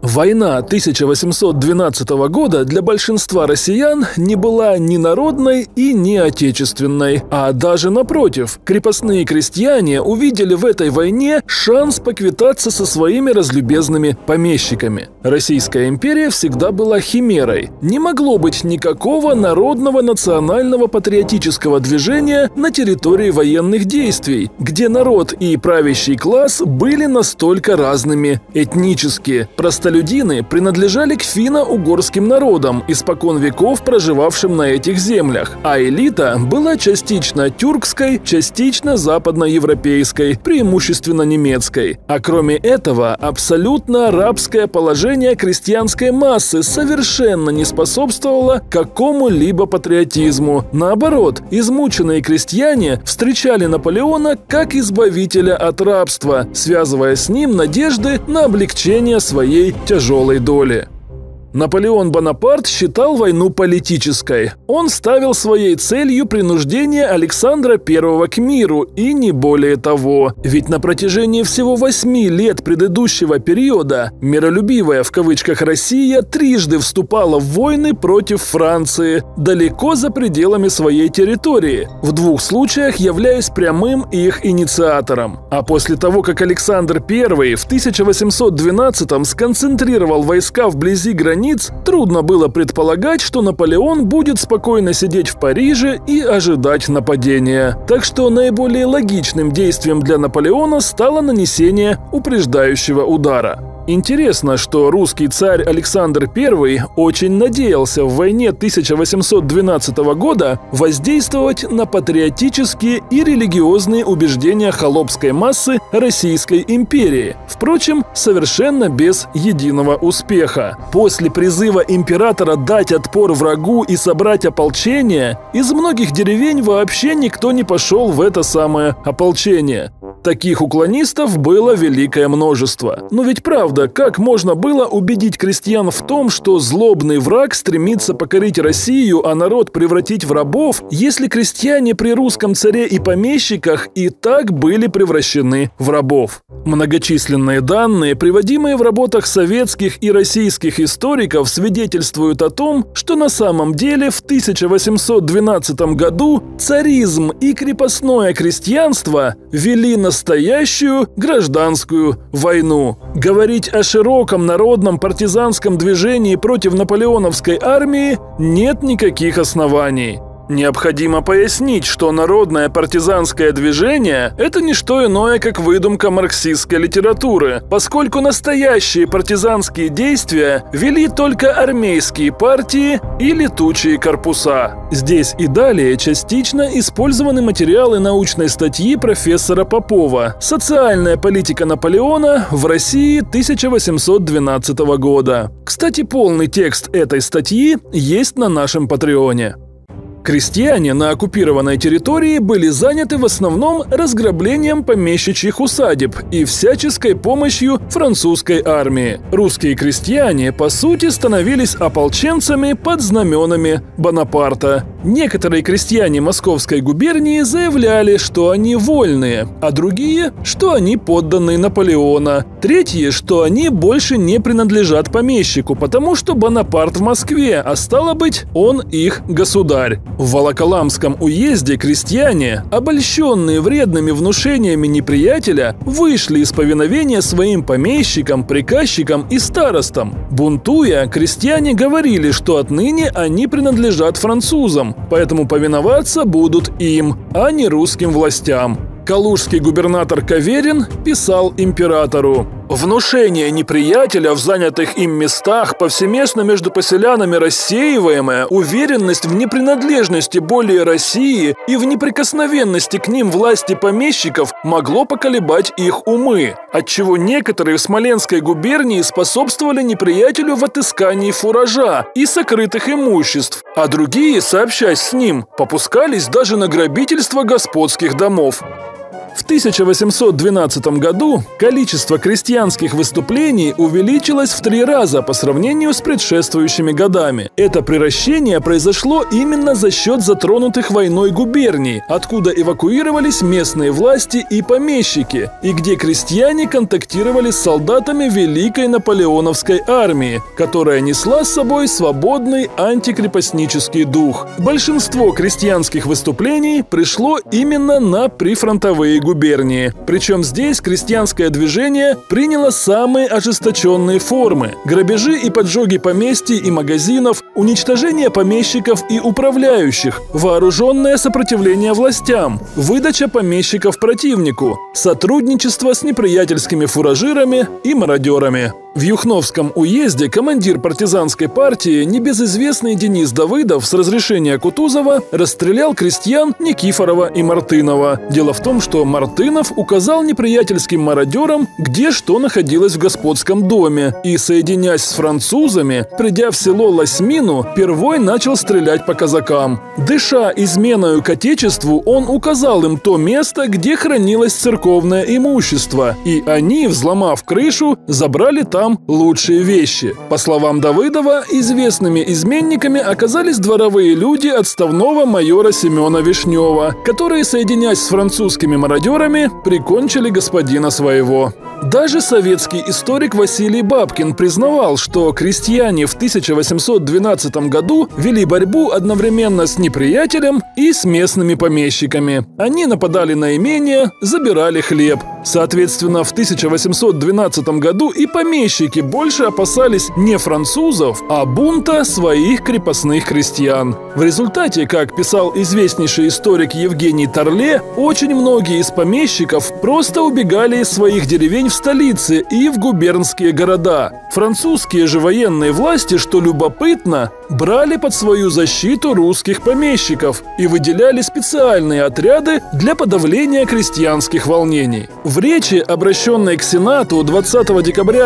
Война 1812 года для большинства россиян не была ни народной и ни отечественной, а даже напротив. Крепостные крестьяне увидели в этой войне шанс поквитаться со своими разлюбезными помещиками. Российская империя всегда была химерой. Не могло быть никакого народного национального патриотического движения на территории военных действий, где народ и правящий класс были настолько разными этнически. Простолюдины принадлежали к финно-угорским народам, испокон веков проживавшим на этих землях, а элита была частично тюркской, частично западноевропейской, преимущественно немецкой. А кроме этого, абсолютно рабское положение крестьянской массы совершенно не способствовало какому-либо патриотизму. Наоборот, измученные крестьяне встречали Наполеона как избавителя от рабства, связывая с ним надежды на облегчение своей тяжелой доли. Наполеон Бонапарт считал войну политической. Он ставил своей целью принуждение Александра I к миру, и не более того. Ведь на протяжении всего 8 лет предыдущего периода «миролюбивая» в кавычках Россия трижды вступала в войны против Франции, далеко за пределами своей территории, в 2 случаях являясь прямым их инициатором. А после того, как Александр I в 1812-м сконцентрировал войска вблизи границ, трудно было предполагать, что Наполеон будет спокойно сидеть в Париже и ожидать нападения. Так что наиболее логичным действием для Наполеона стало нанесение упреждающего удара. Интересно, что русский царь Александр I очень надеялся в войне 1812 года воздействовать на патриотические и религиозные убеждения холопской массы Российской империи. Впрочем, совершенно без единого успеха. После призыва императора дать отпор врагу и собрать ополчение, из многих деревень вообще никто не пошел в это самое ополчение. Таких уклонистов было великое множество. Но ведь правда, как можно было убедить крестьян в том, что злобный враг стремится покорить Россию, а народ превратить в рабов, если крестьяне при русском царе и помещиках и так были превращены в рабов? Многочисленные данные, приводимые в работах советских и российских историков, свидетельствуют о том, что на самом деле в 1812 году царизм и крепостное крестьянство вели настоящую гражданскую войну. Говорить о широком народном партизанском движении против наполеоновской армии нет никаких оснований. Необходимо пояснить, что народное партизанское движение – это не что иное, как выдумка марксистской литературы, поскольку настоящие партизанские действия вели только армейские партии и летучие корпуса. Здесь и далее частично использованы материалы научной статьи профессора Попова «Социальная политика Наполеона в России 1812 года». Кстати, полный текст этой статьи есть на нашем Патреоне. Крестьяне на оккупированной территории были заняты в основном разграблением помещичьих усадеб и всяческой помощью французской армии. Русские крестьяне, по сути, становились ополченцами под знаменами Бонапарта. Некоторые крестьяне Московской губернии заявляли, что они вольные, а другие, что они подданные Наполеона. Третьи, что они больше не принадлежат помещику, потому что Бонапарт в Москве, а стало быть, он их государь. В Волоколамском уезде крестьяне, обольщенные вредными внушениями неприятеля, вышли из повиновения своим помещикам, приказчикам и старостам. Бунтуя, крестьяне говорили, что отныне они принадлежат французам, поэтому повиноваться будут им, а не русским властям. Калужский губернатор Каверин писал императору: «Внушение неприятеля в занятых им местах, повсеместно между поселянами рассеиваемая, уверенность в непринадлежности более России и в неприкосновенности к ним власти помещиков могло поколебать их умы, отчего некоторые в Смоленской губернии способствовали неприятелю в отыскании фуража и сокрытых имуществ, а другие, сообщаясь с ним, попускались даже на грабительство господских домов». В 1812 году количество крестьянских выступлений увеличилось в 3 раза по сравнению с предшествующими годами. Это приращение произошло именно за счет затронутых войной губерний, откуда эвакуировались местные власти и помещики, и где крестьяне контактировали с солдатами Великой Наполеоновской армии, которая несла с собой свободный антикрепостнический дух. Большинство крестьянских выступлений пришло именно на прифронтовые губернии. Причем здесь крестьянское движение приняло самые ожесточенные формы: грабежи и поджоги поместий и магазинов, уничтожение помещиков и управляющих, вооруженное сопротивление властям, выдача помещиков противнику, сотрудничество с неприятельскими фуражирами и мародерами. В Юхновском уезде командир партизанской партии, небезызвестный Денис Давыдов, с разрешения Кутузова расстрелял крестьян Никифорова и Мартынова. Дело в том, что Мартынов указал неприятельским мародерам, где что находилось в господском доме, и, соединяясь с французами, придя в село Лосьмину, первой начал стрелять по казакам. Дыша изменою к отечеству, он указал им то место, где хранилось церковное имущество, и они, взломав крышу, забрали там лучшие вещи. По словам Давыдова, известными изменниками оказались дворовые люди отставного майора Семена Вишнева, которые, соединяясь с французскими мародерами, прикончили господина своего. Даже советский историк Василий Бабкин признавал, что крестьяне в 1812 году вели борьбу одновременно с неприятелем и с местными помещиками. Они нападали на имения, забирали хлеб. Соответственно, в 1812 году и помещики больше опасались не французов, а бунта своих крепостных крестьян. В результате, как писал известнейший историк Евгений Торле, очень многие из помещиков просто убегали из своих деревень в столице и в губернские города. Французские же военные власти, что любопытно, брали под свою защиту русских помещиков и выделяли специальные отряды для подавления крестьянских волнений. В речи, обращенной к Сенату 20 декабря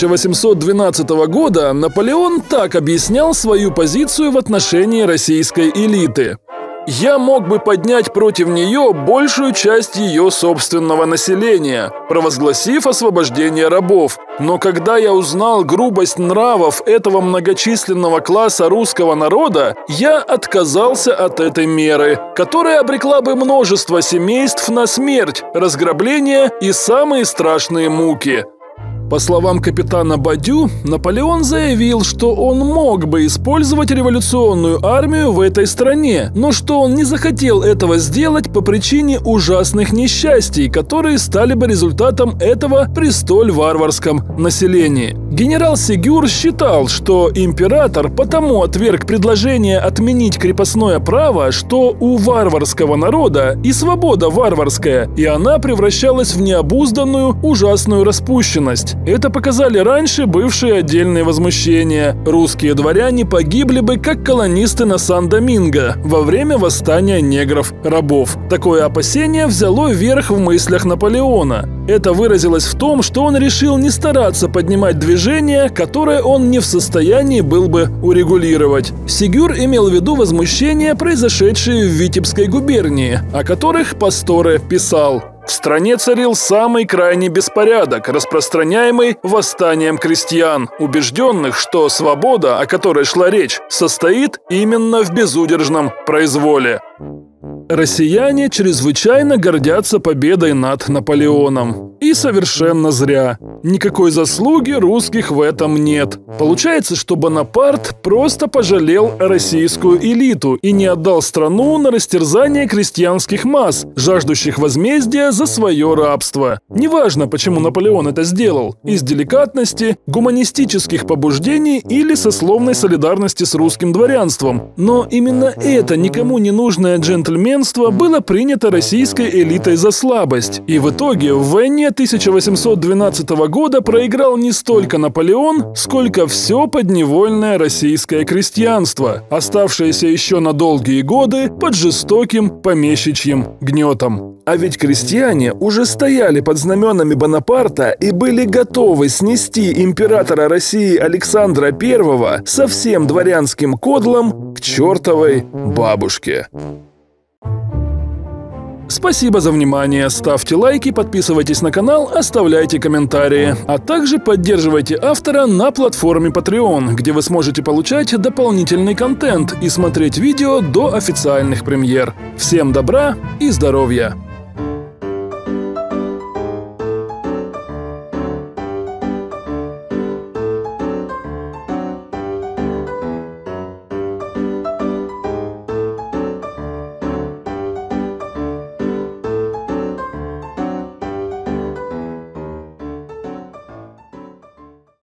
1812 года, Наполеон так объяснял свою позицию в отношении российской элиты. «Я мог бы поднять против нее большую часть ее собственного населения, провозгласив освобождение рабов. Но когда я узнал грубость нравов этого многочисленного класса русского народа, я отказался от этой меры, которая обрекла бы множество семейств на смерть, разграбление и самые страшные муки». По словам капитана Бадю, Наполеон заявил, что он мог бы использовать революционную армию в этой стране, но что он не захотел этого сделать по причине ужасных несчастий, которые стали бы результатом этого при столь варварском населении. Генерал Сегюр считал, что император потому отверг предложение отменить крепостное право, что у варварского народа и свобода варварская, и она превращалась в необузданную ужасную распущенность. Это показали раньше бывшие отдельные возмущения. Русские дворяне погибли бы как колонисты на Сан-Доминго во время восстания негров-рабов. Такое опасение взяло верх в мыслях Наполеона. Это выразилось в том, что он решил не стараться поднимать движение, которое он не в состоянии был бы урегулировать. Сегюр имел в виду возмущения, произошедшие в Витебской губернии, о которых Пасторе писал: «В стране царил самый крайний беспорядок, распространяемый восстанием крестьян, убежденных, что свобода, о которой шла речь, состоит именно в безудержном произволе». Россияне чрезвычайно гордятся победой над Наполеоном. И совершенно зря. Никакой заслуги русских в этом нет. Получается, что Бонапарт просто пожалел российскую элиту и не отдал страну на растерзание крестьянских масс, жаждущих возмездия за свое рабство. Неважно, почему Наполеон это сделал – из деликатности, гуманистических побуждений или сословной солидарности с русским дворянством. Но именно это никому не нужное джентльменство было принято российской элитой за слабость. И в итоге в войне 1812 года проиграл не столько Наполеон, сколько все подневольное российское крестьянство, оставшееся еще на долгие годы под жестоким помещичьим гнетом. А ведь крестьяне уже стояли под знаменами Бонапарта и были готовы снести императора России Александра I со всем дворянским кодлом к чертовой бабушке. Спасибо за внимание, ставьте лайки, подписывайтесь на канал, оставляйте комментарии. А также поддерживайте автора на платформе Patreon, где вы сможете получать дополнительный контент и смотреть видео до официальных премьер. Всем добра и здоровья!